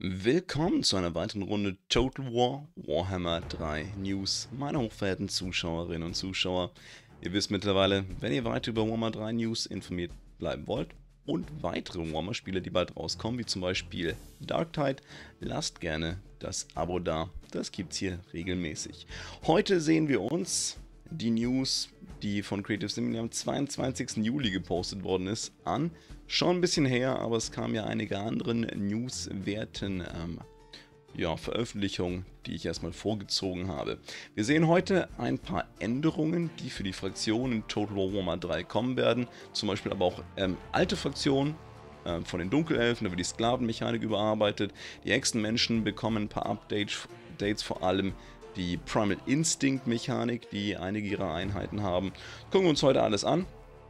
Willkommen zu einer weiteren Runde Total War Warhammer 3 News. Meine hochverehrten Zuschauerinnen und Zuschauer, ihr wisst mittlerweile, wenn ihr weiter über Warhammer 3 News informiert bleiben wollt und weitere Warhammer-Spiele, die bald rauskommen, wie zum Beispiel Darktide, lasst gerne das Abo da. Das gibt's hier regelmäßig. Heute sehen wir uns die News, die von Creative Assembly am 22. Juli gepostet worden ist, an. Schon ein bisschen her, aber es kamen ja einige andere newswerten Veröffentlichungen, die ich erstmal vorgezogen habe. Wir sehen heute ein paar Änderungen, die für die Fraktionen in Total War Warhammer 3 kommen werden. Zum Beispiel aber auch alte Fraktionen von den Dunkelelfen, da wird die Sklavenmechanik überarbeitet. Die Echsenmenschen bekommen ein paar Updates, vor allem die Primal Instinct Mechanik, die einige ihrer Einheiten haben. Gucken wir uns heute alles an.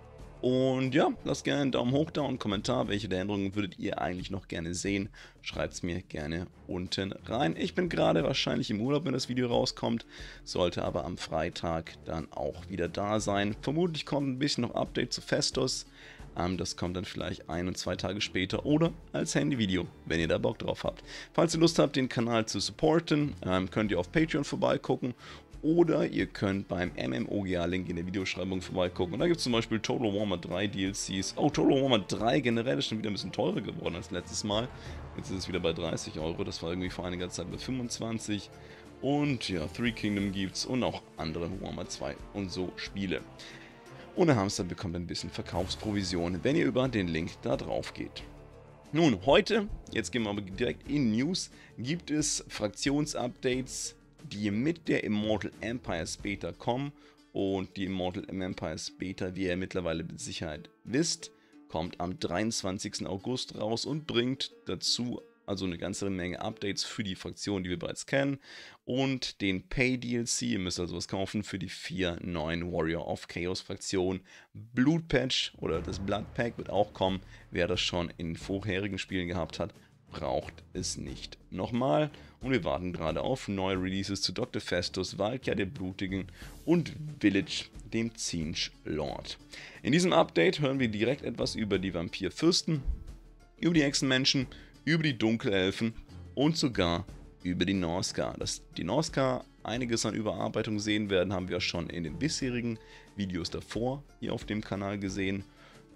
Und ja, lasst gerne einen Daumen hoch da und einen Kommentar. Welche der Änderungen würdet ihr eigentlich noch gerne sehen? Schreibt es mir gerne unten rein. Ich bin gerade wahrscheinlich im Urlaub, wenn das Video rauskommt. Sollte aber am Freitag dann auch wieder da sein. Vermutlich kommt ein bisschen noch Update zu Festus. Das kommt dann vielleicht 1 und 2 Tage später oder als Handyvideo, wenn ihr da Bock drauf habt. Falls ihr Lust habt, den Kanal zu supporten, könnt ihr auf Patreon vorbeigucken. Oder ihr könnt beim MMOGA-Link in der Videobeschreibung vorbeigucken. Und da gibt es zum Beispiel Total Warhammer 3 DLCs. Oh, Total Warhammer 3 generell ist schon wieder ein bisschen teurer geworden als letztes Mal. Jetzt ist es wieder bei 30 Euro. Das war irgendwie vor einiger Zeit bei 25. Und ja, Three Kingdom gibt's und auch andere Warhammer 2 und so Spiele. Und der Hamster bekommt ein bisschen Verkaufsprovision, wenn ihr über den Link da drauf geht. Nun, heute, jetzt gehen wir aber direkt in News, gibt es Fraktionsupdates, die mit der Immortal Empires Beta kommen. Und die Immortal Empires Beta, wie ihr mittlerweile mit Sicherheit wisst, kommt am 23. August raus und bringt dazu also eine ganze Menge Updates für die Fraktionen, die wir bereits kennen. Und den Pay-DLC, ihr müsst also was kaufen für die 4 neuen Warrior of Chaos Fraktionen. Blutpatch oder das Blood Pack wird auch kommen. Wer das schon in vorherigen Spielen gehabt hat, braucht es nicht nochmal. Und wir warten gerade auf neue Releases zu Dr. Festus, Valkia der Blutigen und Village, dem Tzeentch Lord. In diesem Update hören wir direkt etwas über die Vampirfürsten, über die Echsenmenschen, über die Dunkelelfen und sogar über die Norsca. Dass die Norsca einiges an Überarbeitung sehen werden, haben wir schon in den bisherigen Videos davor hier auf dem Kanal gesehen.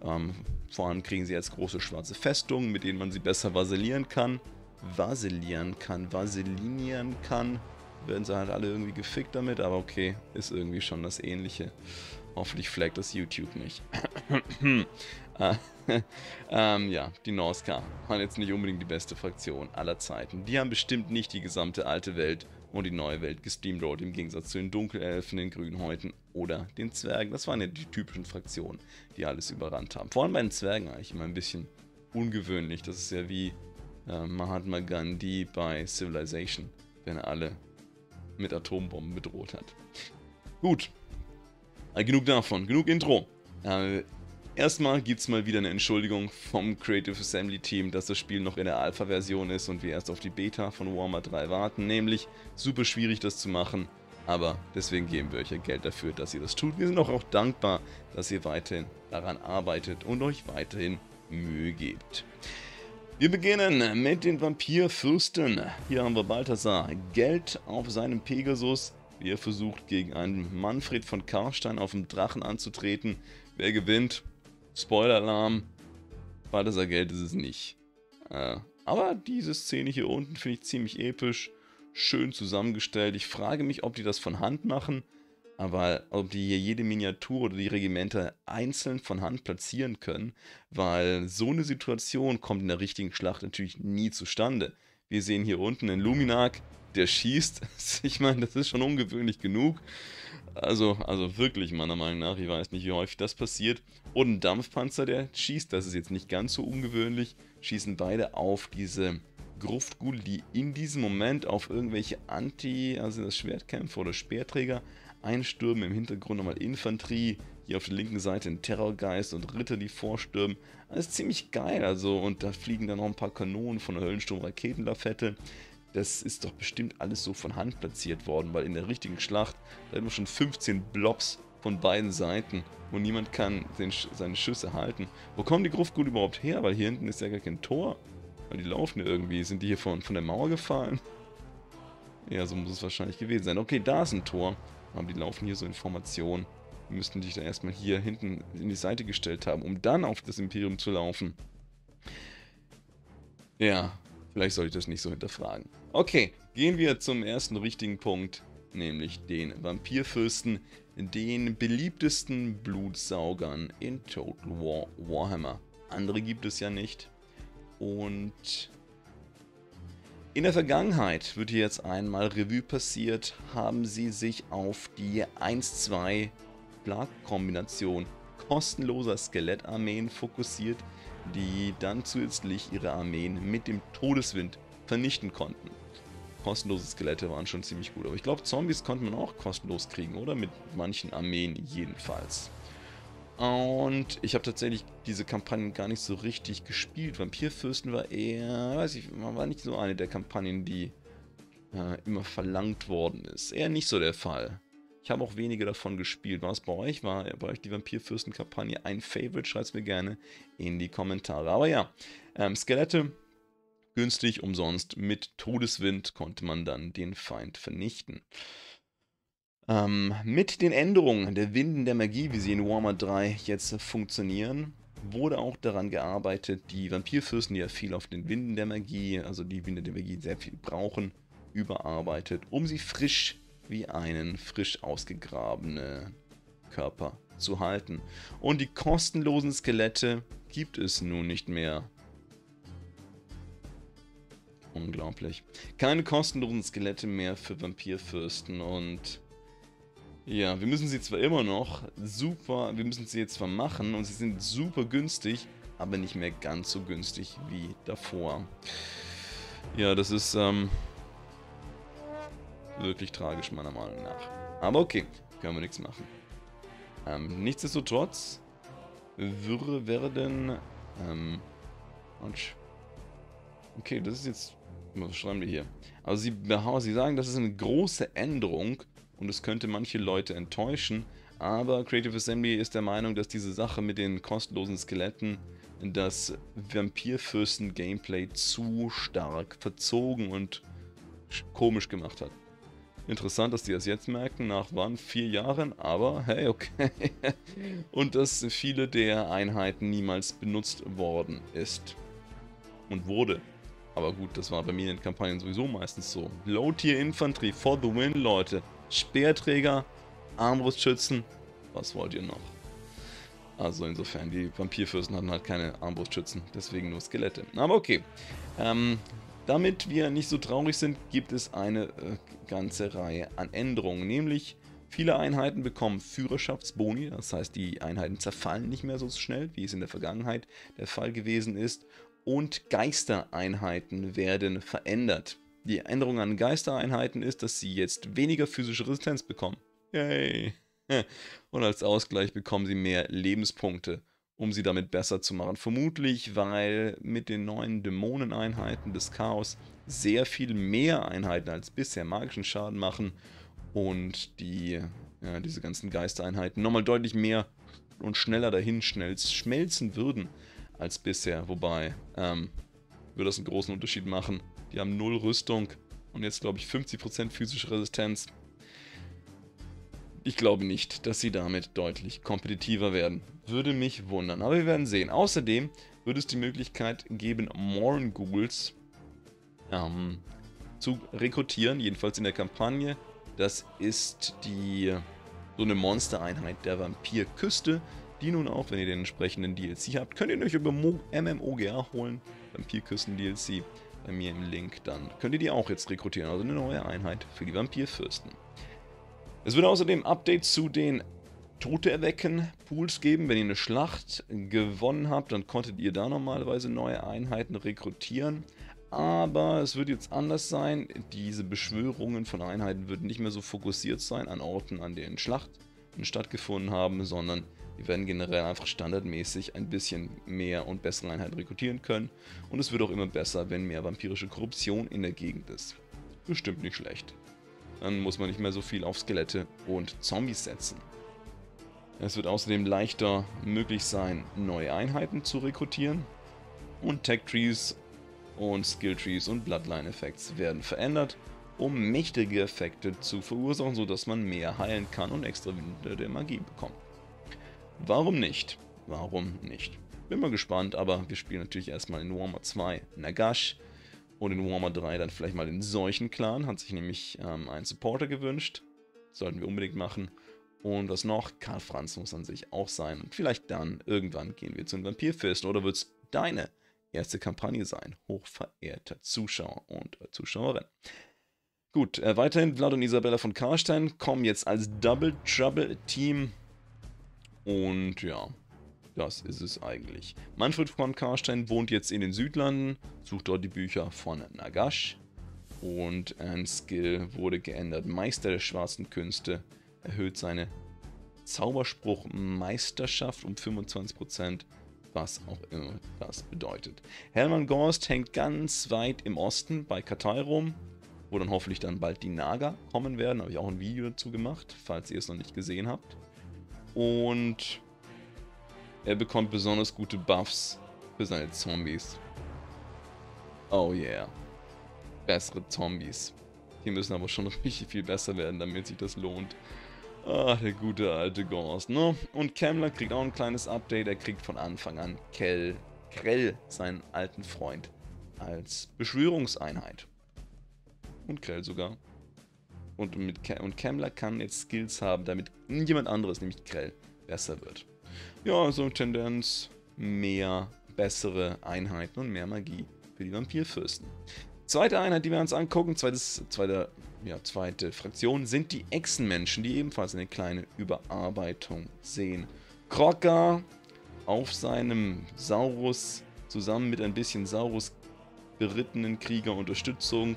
Vor allem kriegen sie jetzt große schwarze Festungen, mit denen man sie besser vaselieren kann. Vaselieren kann. Werden sie halt alle irgendwie gefickt damit, aber okay, ist irgendwie schon das Ähnliche. Hoffentlich flaggt das YouTube nicht. Ja, die Norsca waren jetzt nicht unbedingt die beste Fraktion aller Zeiten. Die haben bestimmt nicht die gesamte alte Welt und die neue Welt gesteamrolled, im Gegensatz zu den Dunkelelfen, den Grünhäuten oder den Zwergen. Das waren ja die typischen Fraktionen, die alles überrannt haben. Vor allem bei den Zwergen eigentlich immer ein bisschen ungewöhnlich. Das ist ja wie Mahatma Gandhi bei Civilization, wenn er alle mit Atombomben bedroht hat. Gut, genug davon, genug Intro. Erstmal gibt es mal wieder eine Entschuldigung vom Creative Assembly Team, dass das Spiel noch in der Alpha-Version ist und wir erst auf die Beta von Warhammer 3 warten. Nämlich super schwierig das zu machen, aber deswegen geben wir euch ja Geld dafür, dass ihr das tut. Wir sind auch dankbar, dass ihr weiterhin daran arbeitet und euch weiterhin Mühe gebt. Wir beginnen mit den Vampirfürsten. Hier haben wir Balthasar. Geld auf seinem Pegasus. Wie er versucht, gegen einen Manfred von Karstein auf dem Drachen anzutreten. Wer gewinnt? Spoiler-Alarm. Balthasar Geld ist es nicht. Aber diese Szene hier unten finde ich ziemlich episch. Schön zusammengestellt. Ich frage mich, ob die das von Hand machen. Aber ob die hier jede Miniatur oder die Regimenter einzeln von Hand platzieren können, weil so eine Situation kommt in der richtigen Schlacht natürlich nie zustande. Wir sehen hier unten einen Luminark, der schießt. Ich meine, das ist schon ungewöhnlich genug. Also wirklich meiner Meinung nach, ich weiß nicht, wie häufig das passiert. Und ein Dampfpanzer, der schießt, das ist jetzt nicht ganz so ungewöhnlich. Schießen beide auf diese Gruftgule, die in diesem Moment auf irgendwelche also das Schwertkämpfer oder Speerträger einstürmen. Im Hintergrund nochmal Infanterie, hier auf der linken Seite ein Terrorgeist und Ritter, die vorstürmen. Das ist ziemlich geil, also, und da fliegen dann noch ein paar Kanonen von der Höllensturm-Raketenlafette. Das ist doch bestimmt alles so von Hand platziert worden, weil in der richtigen Schlacht, da haben wir schon 15 Blobs von beiden Seiten und niemand kann seine Schüsse halten. Wo kommen die Gruftgule überhaupt her? Weil hier hinten ist ja gar kein Tor. Weil die laufen ja irgendwie. Sind die hier von der Mauer gefallen? Ja, so muss es wahrscheinlich gewesen sein. Okay, da ist ein Tor. Aber die laufen hier so in Formation. Die müssten sich dann erstmal hier hinten in die Seite gestellt haben, um dann auf das Imperium zu laufen. Ja, vielleicht sollte ich das nicht so hinterfragen. Okay, gehen wir zum ersten richtigen Punkt, nämlich den Vampirfürsten, den beliebtesten Blutsaugern in Total War Warhammer. Andere gibt es ja nicht. Und in der Vergangenheit wird hier jetzt einmal Revue passiert, haben sie sich auf die 1-2 Plagkombination kostenloser Skelettarmeen fokussiert, die dann zusätzlich ihre Armeen mit dem Todeswind vernichten konnten. Kostenlose Skelette waren schon ziemlich gut, aber ich glaube Zombies konnte man auch kostenlos kriegen, oder? Mit manchen Armeen jedenfalls. Und ich habe tatsächlich diese Kampagnen gar nicht so richtig gespielt. Vampirfürsten war eher, weiß ich, war nicht so eine der Kampagnen, die immer verlangt worden ist. Eher nicht so der Fall. Ich habe auch wenige davon gespielt. War es bei euch? War bei euch die Vampirfürsten-Kampagne ein Favorite? Schreibt es mir gerne in die Kommentare. Aber ja, Skelette, günstig, umsonst. Mit Todeswind konnte man dann den Feind vernichten. Mit den Änderungen der Winden der Magie, wie sie in Warhammer 3 jetzt funktionieren, wurde auch daran gearbeitet, die Vampirfürsten, die ja viel auf den Winden der Magie, also die Winde der Magie sehr viel brauchen, überarbeitet, um sie frisch wie einen frisch ausgegrabenen Körper zu halten. Und die kostenlosen Skelette gibt es nun nicht mehr. Unglaublich. Keine kostenlosen Skelette mehr für Vampirfürsten und ja, wir müssen sie zwar immer noch wir müssen sie jetzt zwar machen und sie sind super günstig, aber nicht mehr ganz so günstig wie davor. Ja, das ist wirklich tragisch meiner Meinung nach. Aber okay, können wir nichts machen. Nichtsdestotrotz werden okay, das ist jetzt, was schreiben wir hier? Also sie sagen, das ist eine große Änderung und es könnte manche Leute enttäuschen, aber Creative Assembly ist der Meinung, dass diese Sache mit den kostenlosen Skeletten das Vampirfürsten-Gameplay zu stark verzogen und komisch gemacht hat. Interessant, dass die das jetzt merken, nach wann? 4 Jahren, aber hey, okay. Und dass viele der Einheiten niemals benutzt worden ist und wurde. Aber gut, das war bei mir in den Kampagnen sowieso meistens so. Low-Tier-Infanterie for the win, Leute. Speerträger, Armbrustschützen, was wollt ihr noch? Also insofern, die Vampirfürsten hatten halt keine Armbrustschützen, deswegen nur Skelette. Aber okay, damit wir nicht so traurig sind, gibt es eine ganze Reihe an Änderungen. Nämlich, viele Einheiten bekommen Führerschaftsboni, das heißt, die Einheiten zerfallen nicht mehr so schnell, wie es in der Vergangenheit der Fall gewesen ist. Und Geistereinheiten werden verändert. Die Änderung an Geistereinheiten ist, dass sie jetzt weniger physische Resistenz bekommen. Yay! Und als Ausgleich bekommen sie mehr Lebenspunkte, um sie damit besser zu machen. Vermutlich, weil mit den neuen Dämoneneinheiten des Chaos sehr viel mehr Einheiten als bisher magischen Schaden machen und diese ganzen Geistereinheiten nochmal deutlich mehr und schneller dahin schmelzen würden als bisher. Wobei, würde das einen großen Unterschied machen. Die haben 0 Rüstung und jetzt glaube ich 50% physische Resistenz. Ich glaube nicht, dass sie damit deutlich kompetitiver werden. Würde mich wundern, aber wir werden sehen. Außerdem wird es die Möglichkeit geben, Morn-Ghouls zu rekrutieren, jedenfalls in der Kampagne. Das ist so eine Monstereinheit der Vampirküste, die nun auch, wenn ihr den entsprechenden DLC habt, könnt ihr euch über MMOGA holen, Vampirküsten-DLC, bei mir im Link, dann könnt ihr die auch jetzt rekrutieren, also eine neue Einheit für die Vampirfürsten. Es wird außerdem Updates zu den Tote erwecken Pools geben. Wenn ihr eine Schlacht gewonnen habt, dann konntet ihr da normalerweise neue Einheiten rekrutieren. Aber es wird jetzt anders sein. Diese Beschwörungen von Einheiten würden nicht mehr so fokussiert sein an Orten, an denen Schlachten stattgefunden haben, sondern wir werden generell einfach standardmäßig ein bisschen mehr und bessere Einheiten rekrutieren können. Und es wird auch immer besser, wenn mehr vampirische Korruption in der Gegend ist. Bestimmt nicht schlecht. Dann muss man nicht mehr so viel auf Skelette und Zombies setzen. Es wird außerdem leichter möglich sein, neue Einheiten zu rekrutieren. Und Tech Trees und Skilltrees und Bloodline-Effekte werden verändert, um mächtige Effekte zu verursachen, sodass man mehr heilen kann und extra Winde der Magie bekommt. Warum nicht? Warum nicht? Bin mal gespannt, aber wir spielen natürlich erstmal in Warhammer 2 Nagash und in Warhammer 3 dann vielleicht mal den Seuchenclan. Hat sich nämlich ein Supporter gewünscht. Sollten wir unbedingt machen. Und was noch? Karl Franz muss an sich auch sein. Und vielleicht dann irgendwann gehen wir zu den Vampirfürsten oder wird es deine erste Kampagne sein, hochverehrter Zuschauer und Zuschauerin. Gut, weiterhin Vlad und Isabella von Karstein kommen jetzt als Double Trouble Team. Und ja, das ist es eigentlich. Manfred von Karstein wohnt jetzt in den Südlanden, sucht dort die Bücher von Nagash. Und ein Skill wurde geändert. Meister der schwarzen Künste erhöht seine Zauberspruch-Meisterschaft um 25%, was auch immer das bedeutet. Helman Gorst hängt ganz weit im Osten bei Katai rum, wo dann hoffentlich dann bald die Naga kommen werden. Habe ich auch ein Video dazu gemacht, falls ihr es noch nicht gesehen habt. Und er bekommt besonders gute Buffs für seine Zombies. Oh yeah. Bessere Zombies. Die müssen aber schon richtig viel besser werden, damit sich das lohnt. Ah, der gute alte Gorst, ne? Und Kemmler kriegt auch ein kleines Update. Er kriegt von Anfang an Krell, seinen alten Freund, als Beschwörungseinheit. Und Krell sogar. Und Kemmler kann jetzt Skills haben, damit jemand anderes, nämlich Krell, besser wird. Ja, so Tendenz, mehr bessere Einheiten und mehr Magie für die Vampirfürsten. Zweite Einheit, die wir uns angucken, zweite Fraktion, sind die Echsenmenschen, die ebenfalls eine kleine Überarbeitung sehen. Krocker auf seinem Saurus, zusammen mit ein bisschen Saurus berittenen Kriegerunterstützung,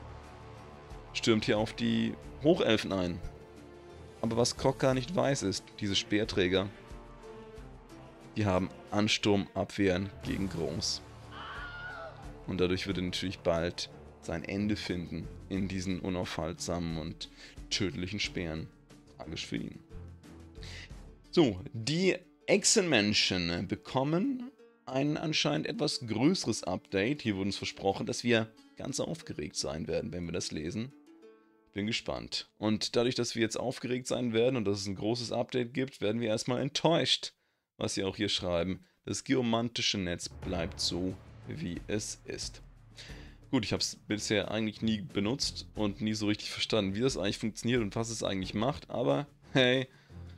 stürmt hier auf die Hochelfen ein. Aber was Krocker nicht weiß ist, diese Speerträger, die haben Ansturmabwehren gegen Groß. Und dadurch wird er natürlich bald sein Ende finden in diesen unaufhaltsamen und tödlichen Speeren. Tragisch für ihn. So, die Echsenmenschen bekommen ein anscheinend etwas größeres Update. Hier wurde uns versprochen, dass wir ganz aufgeregt sein werden, wenn wir das lesen. Bin gespannt. Und dadurch, dass wir jetzt aufgeregt sein werden und dass es ein großes Update gibt, werden wir erstmal enttäuscht, was sie auch hier schreiben. Das geomantische Netz bleibt so, wie es ist. Gut, ich habe es bisher eigentlich nie benutzt und nie so richtig verstanden, wie das eigentlich funktioniert und was es eigentlich macht, aber hey,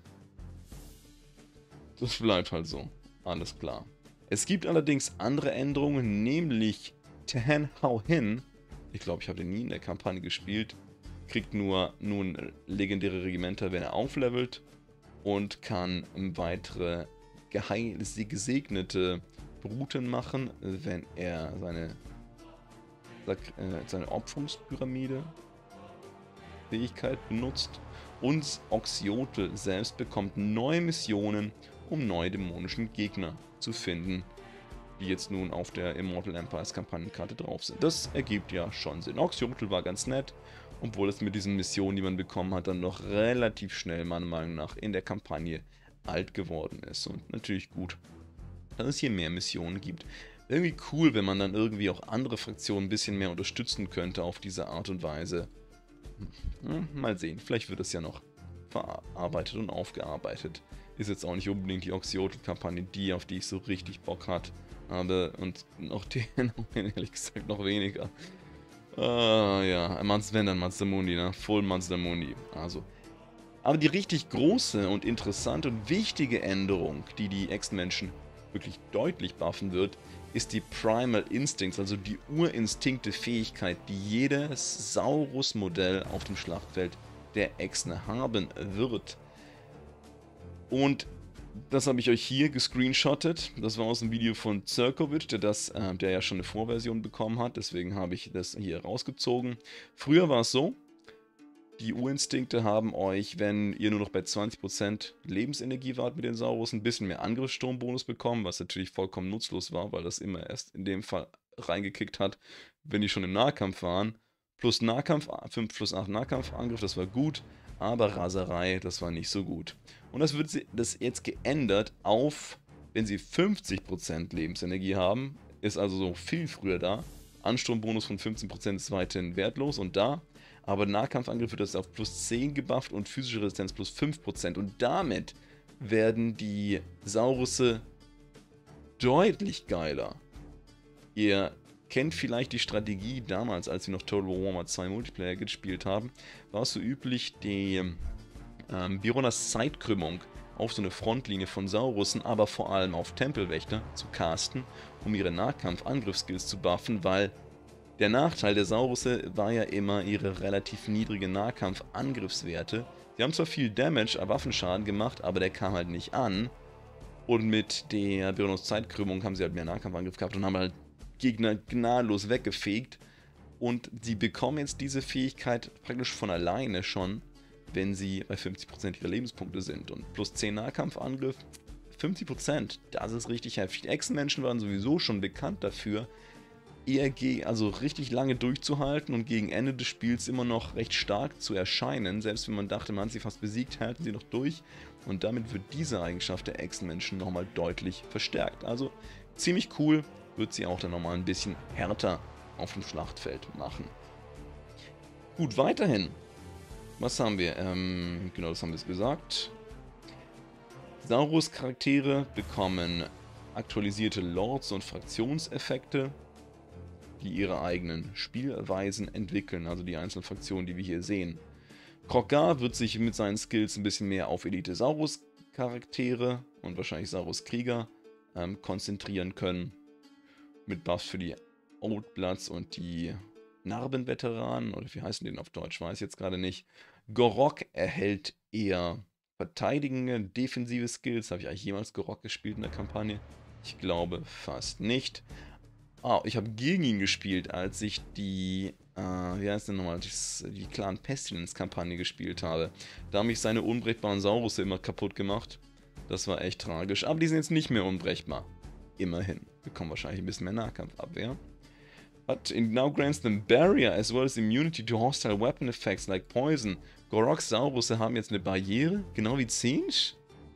das bleibt halt so. Alles klar. Es gibt allerdings andere Änderungen, nämlich Tan Hao Hin, ich glaube, ich habe den nie in der Kampagne gespielt, kriegt nur nun legendäre Regimenter, wenn er auflevelt und kann weitere gesegnete Bruten machen, wenn er seine Opferungspyramide Fähigkeit benutzt. Und Oxyotl selbst bekommt neue Missionen, um neue dämonischen Gegner zu finden, die jetzt nun auf der Immortal Empires Kampagnenkarte drauf sind. Das ergibt ja schon Sinn. Oxyotl war ganz nett, obwohl es mit diesen Missionen, die man bekommen hat, dann noch relativ schnell, meiner Meinung nach, in der Kampagne alt geworden ist. Und natürlich gut, dass es hier mehr Missionen gibt. Irgendwie cool, wenn man dann irgendwie auch andere Fraktionen ein bisschen mehr unterstützen könnte auf diese Art und Weise. Mal sehen, vielleicht wird es ja noch verarbeitet und aufgearbeitet. Ist jetzt auch nicht unbedingt die Oxyotl-Kampagne, auf die ich so richtig Bock habe. Und noch den, ehrlich gesagt, noch weniger. Ja, wenn dann Mazdamundi, ne? Full Mazdamundi. Also. Aber die richtig große und interessante und wichtige Änderung, die Echsenmenschen wirklich deutlich buffen wird, ist die Primal Instincts, also die Urinstinkte-Fähigkeit, die jedes Saurus-Modell auf dem Schlachtfeld der Echsen haben wird. Und das habe ich euch hier gescreenshottet. Das war aus dem Video von Zerkovic, der ja schon eine Vorversion bekommen hat. Deswegen habe ich das hier rausgezogen. Früher war es so, die Urinstinkte haben euch, wenn ihr nur noch bei 20% Lebensenergie wart mit den Saurus, ein bisschen mehr Angriffssturmbonus bekommen, was natürlich vollkommen nutzlos war, weil das immer erst in dem Fall reingekickt hat, wenn die schon im Nahkampf waren. Plus Nahkampf, 5 plus 8 Nahkampfangriff, das war gut, aber Raserei, das war nicht so gut. Und das wird das jetzt geändert auf, wenn sie 50% Lebensenergie haben, ist also so viel früher da, Ansturmbonus von 15% ist weiterhin wertlos und da. Aber Nahkampfangriff wird das auf plus 10 gebufft und physische Resistenz plus 5%. Und damit werden die Saurusse deutlich geiler. Ihr kennt vielleicht die Strategie damals, als wir noch Total War Warhammer 2 Multiplayer gespielt haben, war es so üblich, die Bironas Zeitkrümmung auf so eine Frontlinie von Saurussen, aber vor allem auf Tempelwächter zu casten, um ihre Nahkampf-Angriffskills zu buffen, weil der Nachteil der Saurusse war ja immer ihre relativ niedrigen Nahkampf-Angriffswerte. Sie haben zwar viel Damage, Waffenschaden gemacht, aber der kam halt nicht an. Und mit der Bironos Zeitkrümmung haben sie halt mehr Nahkampfangriff gehabt und haben halt Gegner gnadenlos weggefegt. Und sie bekommen jetzt diese Fähigkeit praktisch von alleine schon, wenn sie bei 50% ihrer Lebenspunkte sind. Und plus 10 Nahkampfangriff, 50%, das ist richtig heftig. Die Echsenmenschen waren sowieso schon bekannt dafür, also richtig lange durchzuhalten und gegen Ende des Spiels immer noch recht stark zu erscheinen. Selbst wenn man dachte, man hat sie fast besiegt, halten sie noch durch. Und damit wird diese Eigenschaft der Echsenmenschen nochmal deutlich verstärkt. Also ziemlich cool, wird sie auch dann nochmal ein bisschen härter auf dem Schlachtfeld machen. Gut, weiterhin. Was haben wir? Genau, das haben wir jetzt gesagt. Saurus-Charaktere bekommen aktualisierte Lords- und Fraktionseffekte, die ihre eigenen Spielweisen entwickeln, also die einzelnen Fraktionen, die wir hier sehen. Krogar wird sich mit seinen Skills ein bisschen mehr auf Elite-Saurus-Charaktere und wahrscheinlich Saurus-Krieger konzentrieren können. Mit Buffs für die Old Bloods und die Narbenveteranen, oder wie heißen die denn auf Deutsch, weiß ich jetzt gerade nicht. Gorok erhält eher verteidigende, defensive Skills. Habe ich eigentlich jemals Gorok gespielt in der Kampagne? Ich glaube fast nicht. Ich habe gegen ihn gespielt, als ich die, wie heißt denn nochmal, die Clan Pestilence-Kampagne gespielt habe. Da habe ich seine unbrechbaren Saurusse immer kaputt gemacht. Das war echt tragisch. Aber die sind jetzt nicht mehr unbrechbar. Immerhin. Bekommen wahrscheinlich ein bisschen mehr Nahkampfabwehr. But it now grants them barrier as well as immunity to hostile weapon effects like poison. Goroks Saurusse haben jetzt eine Barriere, genau wie Tzeentch.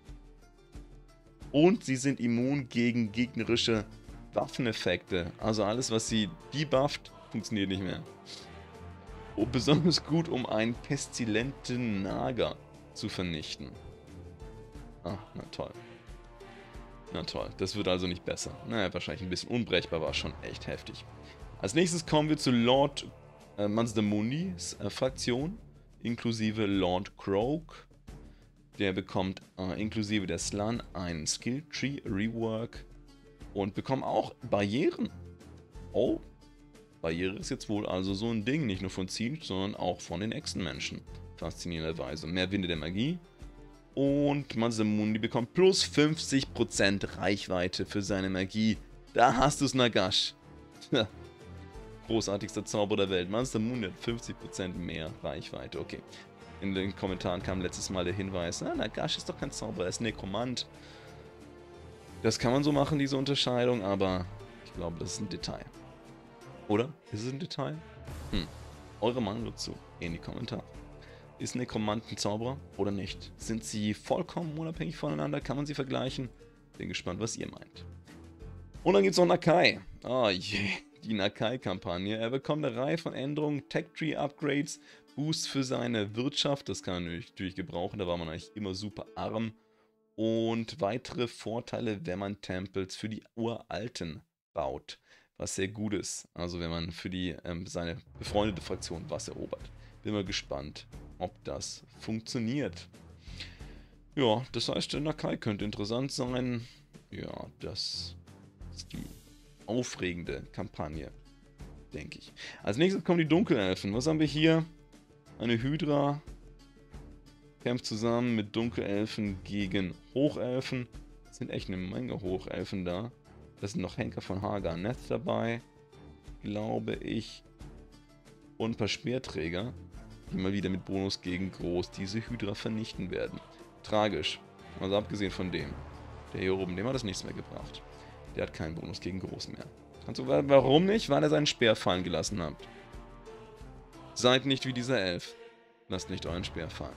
Und sie sind immun gegen gegnerische Waffeneffekte. Also alles, was sie debufft, funktioniert nicht mehr. Und besonders gut, um einen pestilenten Nager zu vernichten. Ah, na toll. Na toll, das wird also nicht besser. Naja, wahrscheinlich ein bisschen unbrechbar, war schon echt heftig. Als nächstes kommen wir zu Lord Mazdamunis Fraktion, inklusive Lord Croak. Der bekommt inklusive der Slann einen Skilltree Rework und bekommt auch Barrieren. Oh, Barriere ist jetzt wohl also so ein Ding, nicht nur von Tzeentch, sondern auch von den Echsenmenschen. Faszinierenderweise. Mehr Winde der Magie. Und Mazdamundi bekommt plus 50% Reichweite für seine Magie. Da hast du es, Nagash. Großartigster Zauber der Welt. Mazdamundi hat 50% mehr Reichweite. Okay. In den Kommentaren kam letztes Mal der Hinweis, Nagash ist doch kein Zauberer, er ist Nekromant. Das kann man so machen, diese Unterscheidung, aber ich glaube, das ist ein Detail. Oder? Ist es ein Detail? Eure Meinung dazu in die Kommentare. Ist Nekromant ein Zauberer oder nicht? Sind sie vollkommen unabhängig voneinander? Kann man sie vergleichen? Bin gespannt, was ihr meint. Und dann gibt es noch Nakai. Oh je, die Nakai-Kampagne. Er bekommt eine Reihe von Änderungen, Tech-Tree-Upgrades, Boosts für seine Wirtschaft. Das kann er natürlich gebrauchen, da war man eigentlich immer super arm. Und weitere Vorteile, wenn man Tempels für die Uralten baut. Was sehr gut ist. Also wenn man für die seine befreundete Fraktion was erobert. Bin mal gespannt, ob das funktioniert. Ja, das heißt, der Nakai könnte interessant sein. Ja, das ist die aufregende Kampagne, denke ich. Als nächstes kommen die Dunkelelfen. Was haben wir hier? Eine Hydra kämpft zusammen mit Dunkelelfen gegen Hochelfen. Es sind echt eine Menge Hochelfen da. Da sind noch Henker von Hagar-Neth dabei, glaube ich. Und ein paar Speerträger, die mal wieder mit Bonus gegen Groß diese Hydra vernichten werden. Tragisch. Also abgesehen von dem. Der hier oben, dem hat das nichts mehr gebracht. Der hat keinen Bonus gegen Groß mehr. Warum nicht? Weil er seinen Speer fallen gelassen hat. Seid nicht wie dieser Elf. Lasst nicht euren Speer fallen.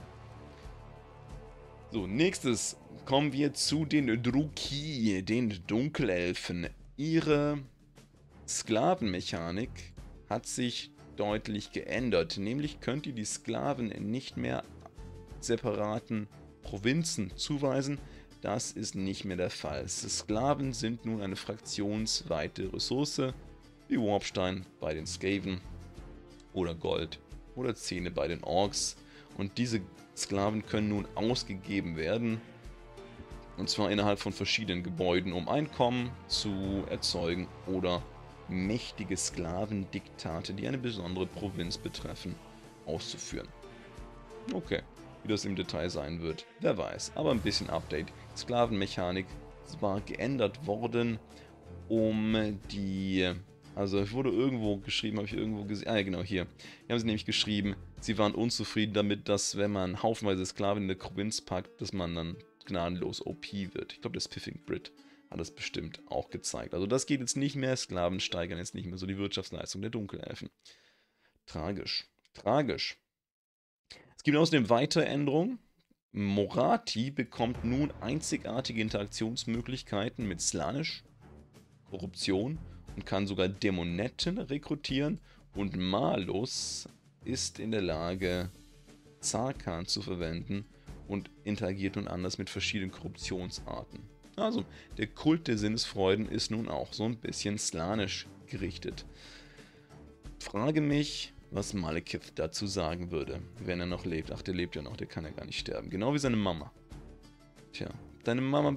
So, nächstes kommen wir zu den Druki, den Dunkelelfen. Ihre Sklavenmechanik hat sich deutlich geändert. Nämlich könnt ihr die Sklaven nicht mehr separaten Provinzen zuweisen. Das ist nicht mehr der Fall. Sklaven sind nun eine fraktionsweite Ressource, wie Warpstein bei den Skaven oder Gold oder Zähne bei den Orks. Und diese Sklaven können nun ausgegeben werden, und zwar innerhalb von verschiedenen Gebäuden, um Einkommen zu erzeugen oder mächtige Sklavendiktate, die eine besondere Provinz betreffen, auszuführen. Okay, wie das im Detail sein wird, wer weiß. Aber ein bisschen Update. Sklavenmechanik war geändert worden, um die... Also es wurde irgendwo geschrieben, habe ich irgendwo gesehen... Ah ja, genau, hier. Hier haben sie nämlich geschrieben, sie waren unzufrieden damit, dass wenn man haufenweise Sklaven in eine Provinz packt, dass man dann gnadenlos OP wird. Ich glaube, der Spiffing Brit hat das bestimmt auch gezeigt. Also das geht jetzt nicht mehr, Sklaven steigern jetzt nicht mehr so die Wirtschaftsleistung der Dunkelelfen. Tragisch. Tragisch. Es gibt außerdem weitere Änderungen. Morathi bekommt nun einzigartige Interaktionsmöglichkeiten mit Slaanesh, Korruption und kann sogar Dämonetten rekrutieren. Und Malus ist in der Lage, Zarkan zu verwenden und interagiert nun anders mit verschiedenen Korruptionsarten. Also, der Kult der Sinnesfreuden ist nun auch so ein bisschen slanisch gerichtet. Frage mich, was Malekith dazu sagen würde, wenn er noch lebt. Ach, der lebt ja noch, der kann ja gar nicht sterben. Genau wie seine Mama. Tja, deine Mama,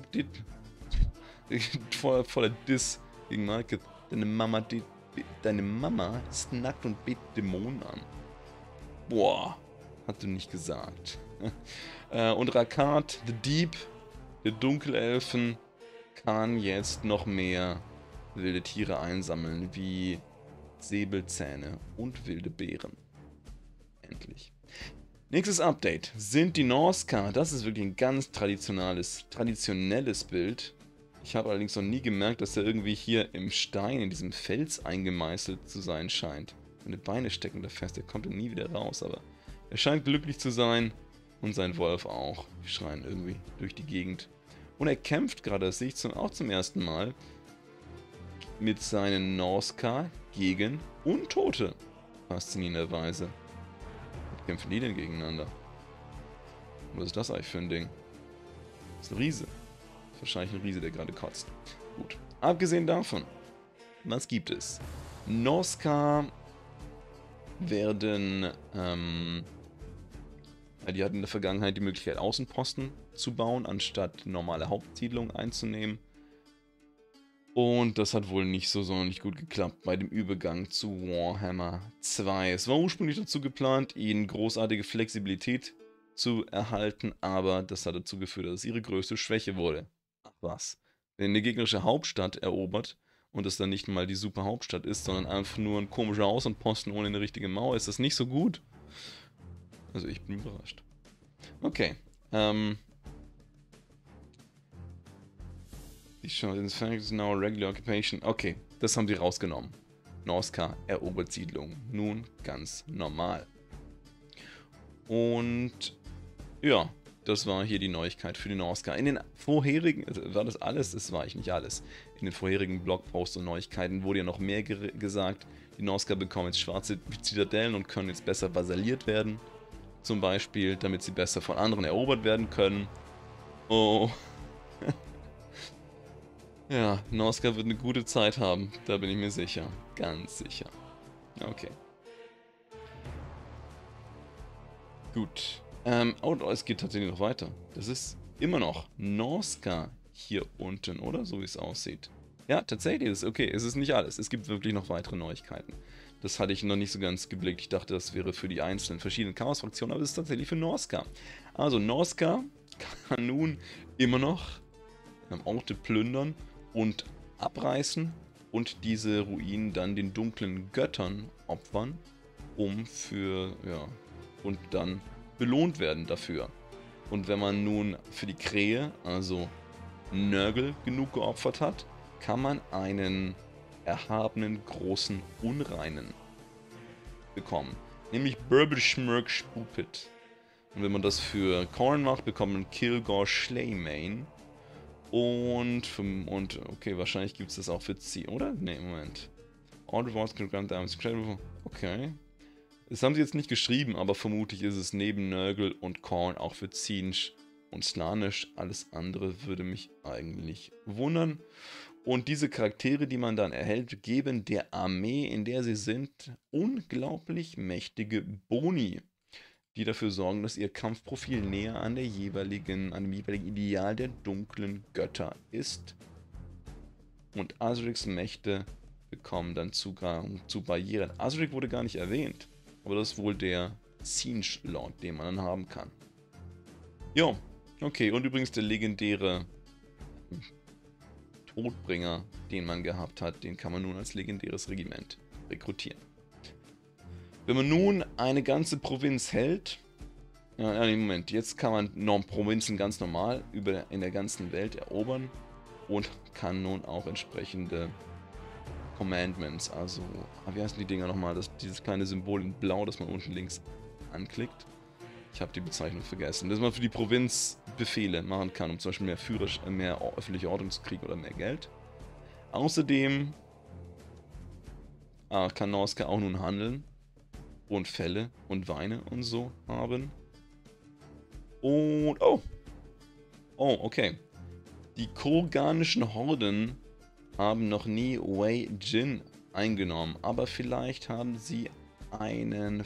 voller Diss gegen Malekith. Deine Mama snackt und betet Dämonen an. Boah, hat du nicht gesagt. Und Rakat, the Deep, der Dunkelelfen, kann jetzt noch mehr wilde Tiere einsammeln, wie Säbelzähne und wilde Beeren. Endlich. Nächstes Update sind die Norsca. Das ist wirklich ein ganz traditionelles Bild. Ich habe allerdings noch nie gemerkt, dass er irgendwie hier im Stein, in diesem Fels eingemeißelt zu sein scheint. Seine Beine stecken da fest, er kommt dann nie wieder raus, aber er scheint glücklich zu sein. Und sein Wolf auch. Die schreien irgendwie durch die Gegend. Und er kämpft gerade, das sehe ich auch zum ersten Mal, mit seinen Norsca gegen Untote. Faszinierenderweise. Was kämpfen die denn gegeneinander? Was ist das eigentlich für ein Ding? Das ist ein Riese. Das ist wahrscheinlich ein Riese, der gerade kotzt. Gut. Abgesehen davon, was gibt es? Norsca werden, die hatten in der Vergangenheit die Möglichkeit, Außenposten zu bauen, anstatt normale Hauptsiedlungen einzunehmen. Und das hat wohl nicht so sonderlich gut geklappt bei dem Übergang zu Warhammer 2. Es war ursprünglich dazu geplant, ihnen großartige Flexibilität zu erhalten, aber das hat dazu geführt, dass es ihre größte Schwäche wurde. Ach was. Wenn eine gegnerische Hauptstadt erobert und es dann nicht mal die super Hauptstadt ist, sondern einfach nur ein komischer Außenposten ohne eine richtige Mauer, ist das nicht so gut. Also ich bin überrascht. Okay. In fact, is now a regular occupation. Okay, das haben sie rausgenommen. Norsca erobert Siedlungen. Nun ganz normal. Und ja, das war hier die Neuigkeit für die Norsca. In den vorherigen, war das alles? Das war eigentlich nicht alles. In den vorherigen Blogposts und Neuigkeiten wurde ja noch mehr gesagt. Die Norsca bekommen jetzt schwarze Zitadellen und können jetzt besser vasalliert werden. Zum Beispiel, damit sie besser von anderen erobert werden können. Oh. Ja, Norsca wird eine gute Zeit haben. Da bin ich mir sicher. Ganz sicher. Okay. Gut. Oh, es geht tatsächlich noch weiter. Das ist immer noch Norsca hier unten, oder? So wie es aussieht. Ja, tatsächlich ist okay. Es ist nicht alles. Es gibt wirklich noch weitere Neuigkeiten. Das hatte ich noch nicht so ganz geblickt. Ich dachte, das wäre für die einzelnen verschiedenen Chaos-Fraktionen, aber es ist tatsächlich für Norsca. Also Norsca kann nun immer noch Orte plündern und abreißen und diese Ruinen dann den dunklen Göttern opfern, und dann belohnt werden dafür. Und wenn man nun für die Krähe, also Nörgel, genug geopfert hat, kann man einen erhabenen großen Unreinen bekommen, nämlich Burbelschmirk Spupit. Und wenn man das für Korn macht, bekommt man Kilgore Schlaymane. Und okay, wahrscheinlich gibt es das auch für Zieh, oder? Ne, Moment. All rewards can grant damage. Okay. Das haben sie jetzt nicht geschrieben, aber vermutlich ist es neben Nurgle und Khorne auch für Tzeentch und Slaanesh. Alles andere würde mich eigentlich wundern. Und diese Charaktere, die man dann erhält, geben der Armee, in der sie sind, unglaublich mächtige Boni, die dafür sorgen, dass ihr Kampfprofil näher an dem jeweiligen Ideal der dunklen Götter ist. Und Azrics Mächte bekommen dann Zugang zu Barrieren. Azric wurde gar nicht erwähnt, aber das ist wohl der Tzeentch Lord, den man dann haben kann. Jo, okay, und übrigens der legendäre Todbringer, den man gehabt hat, den kann man nun als legendäres Regiment rekrutieren. Wenn man nun eine ganze Provinz hält, Moment, jetzt kann man Provinzen ganz normal in der ganzen Welt erobern und kann nun auch entsprechende Commandments, also, wie heißen die Dinger nochmal, dieses kleine Symbol in Blau, das man unten links anklickt. Ich habe die Bezeichnung vergessen. Dass man für die Provinz Befehle machen kann, um zum Beispiel mehr öffentliche Ordnung zu kriegen oder mehr Geld. Außerdem kann Norsca auch nun handeln und Felle und Weine und so haben. Und, oh, okay. Die Kurganischen Horden haben noch nie Wei Jin eingenommen, aber vielleicht haben sie einen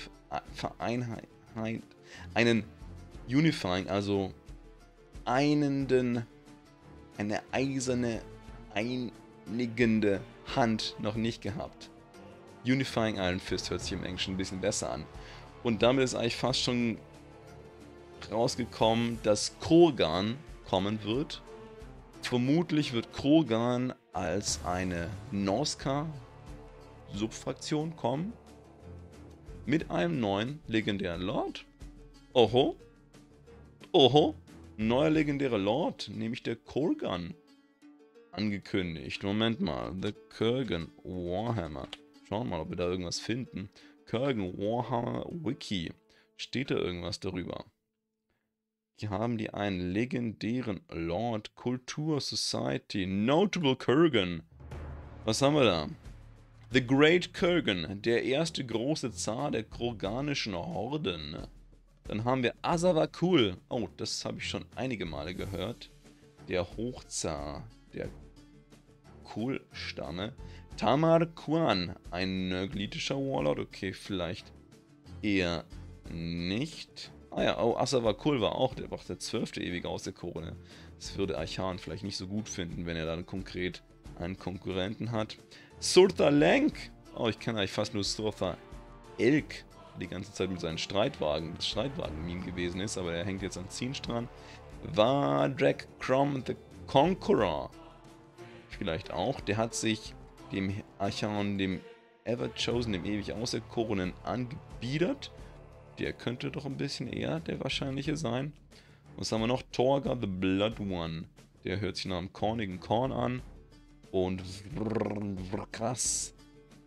Unifying, also eine eiserne, einigende Hand noch nicht gehabt. Unifying Iron Fist hört sich im Englischen ein bisschen besser an. Und damit ist eigentlich fast schon rausgekommen, dass Kurgan kommen wird. Vermutlich wird Kurgan als eine Norsca-Subfraktion kommen. Mit einem neuen legendären Lord. Oho. Oho. Neuer legendärer Lord, nämlich der Kurgan. Angekündigt. Moment mal. The Kurgan Warhammer. Schauen wir mal, ob wir da irgendwas finden. Kurgan Warhammer Wiki. Steht da irgendwas darüber? Hier haben die einen legendären Lord, Kultur Society, Notable Kurgan. Was haben wir da? The Great Kurgan, der erste große Zar der kurganischen Horden. Dann haben wir Azavakul. Oh, das habe ich schon einige Male gehört. Der Hochzar der Kul-Stamme. Tamar Quan, ein nörglitischer Warlord. Okay, vielleicht eher nicht. Ah ja, oh, Azavakul war auch der 12. ewig Auserkorene. Das würde Archan vielleicht nicht so gut finden, wenn er dann konkret einen Konkurrenten hat. Surtha Lank. Oh, ich kenne eigentlich fast nur Surtha Elk, die ganze Zeit mit seinen Streitwagen, das Streitwagen-Meme gewesen ist, aber er hängt jetzt an Tzeentch dran. Vardrek Crom the Conqueror. Vielleicht auch. Der hat sich dem Archan, dem Everchosen, dem ewig Auserkorenen angebiedert. Der könnte doch ein bisschen eher der wahrscheinliche sein. Was haben wir noch? Torga the Blood One. Der hört sich nach einem kornigen Korn an. Und krass.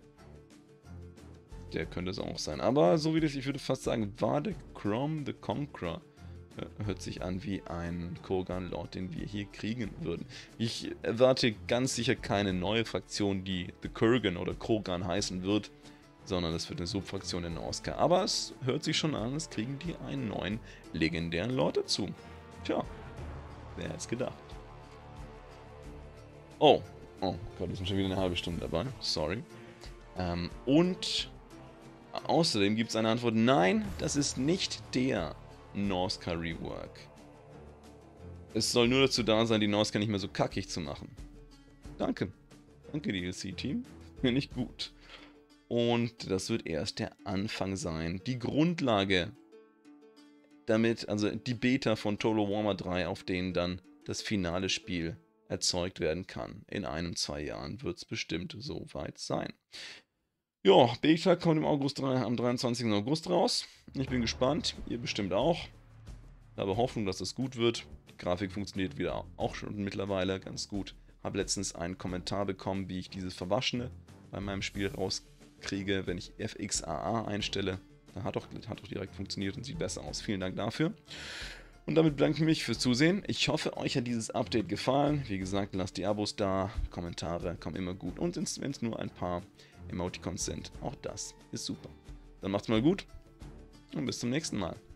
Der könnte es auch sein. Aber so wie das, ich würde fast sagen, Vardrek Crom the Conqueror hört sich an wie ein Kurgan-Lord, den wir hier kriegen würden. Ich erwarte ganz sicher keine neue Fraktion, die The Kurgan oder Kurgan heißen wird, sondern es wird eine Subfraktion in Norsca. Aber es hört sich schon an, es kriegen die einen neuen legendären Lord dazu. Tja, wer hätte es gedacht? Oh Gott, wir sind schon wieder eine halbe Stunde dabei. Sorry. Und außerdem gibt es eine Antwort. Nein, das ist nicht der Norsca Rework. Es soll nur dazu da sein, die Norsca nicht mehr so kackig zu machen. Danke. Danke, DLC-Team. Finde ich gut. Und das wird erst der Anfang sein. Die Grundlage, damit, also die Beta von Total Warhammer 3, auf denen dann das finale Spiel erzeugt werden kann. In 1-2 Jahren wird es bestimmt soweit sein. Ja, Beta kommt am 23. August raus. Ich bin gespannt, ihr bestimmt auch. Ich habe Hoffnung, dass das gut wird. Die Grafik funktioniert wieder auch schon mittlerweile ganz gut. Habe letztens einen Kommentar bekommen, wie ich dieses Verwaschene bei meinem Spiel rauskriege, wenn ich FXAA einstelle. Da hat doch direkt funktioniert und sieht besser aus. Vielen Dank dafür. Und damit bedanke ich mich fürs Zusehen. Ich hoffe, euch hat dieses Update gefallen. Wie gesagt, lasst die Abos da, Kommentare kommen immer gut. Und wenn es nur ein paar Emoticons sind. Auch das ist super. Dann macht's mal gut und bis zum nächsten Mal.